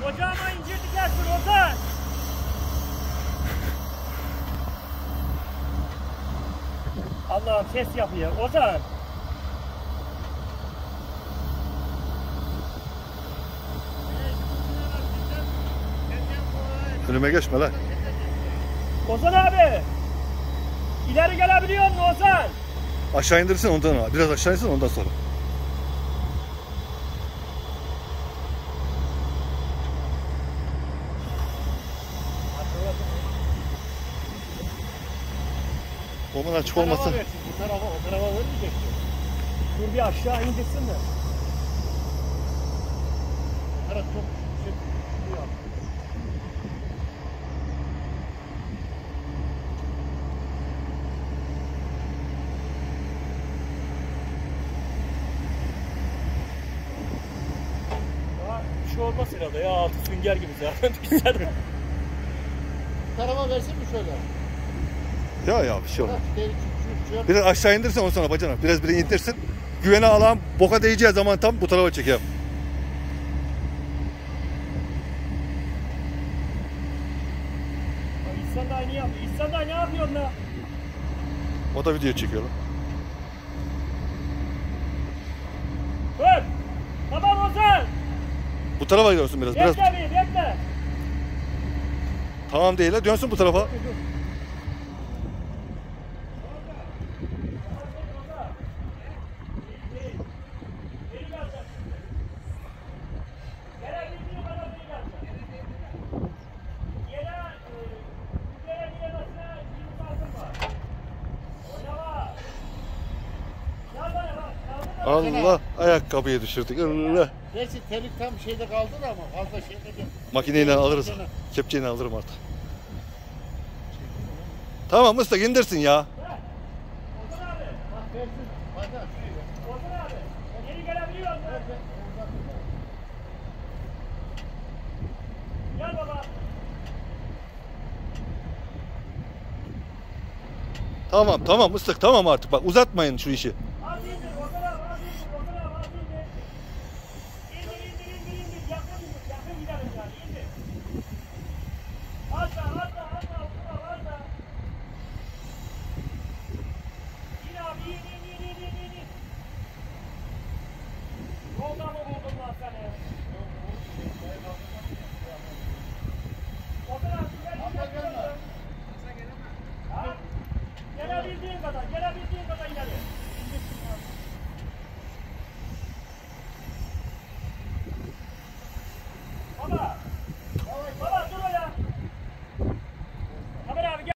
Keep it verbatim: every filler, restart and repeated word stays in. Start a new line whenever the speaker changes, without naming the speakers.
Ocağıma incir dikersin Ozan. Allah'ım ses yapıyor Ozan.
Önüme geçme lan.
Ozan abi. İleri gelebiliyor musun Ozan?
Aşağı indirsin ondan al. Biraz aşağı insin ondan sonra. Oman açık olmasın.
Bu tarafa, o tarafa vermeyecek. Dur bir aşağı indirsin de. Bu taraf çok yüksek. Bir şey olmaz herhalde ya, altı sünger gibi zaten.
Bu tarafa versin mi şöyle?
Ya ya bir şey olmaz.
Bak, şu- şu-
Biraz aşağı indirsen ondan sonra bacana. Biraz bile indirsin. Güvene alan boka değeceği zaman tam bu tarafa çekeyim.
İhsan da aynı yapıyor. İhsan da ne yapıyorsun la?
O da video çekiyor lan.
Dur! Tamam Ozan!
Bu tarafa gidiyorsun biraz. Biraz
Bekle bir, bekle!
tamam değil ha. Dönsün bu tarafa. Allah, ayakkabıyı düşürdük. Allah.
Gerçi telik tam şeyde kaldı da ama fazla şeyde de.
Makineyle alırız. Kepçeyle alırım artık. Tamam ıslık indirsin ya.
Ozan abi!
Bak versin. Bak ha, şurayı ver.
Ozan abi! Geri gelebiliyor musun? Gel baba!
Tamam tamam ıslık tamam artık. Bak uzatmayın şu işi.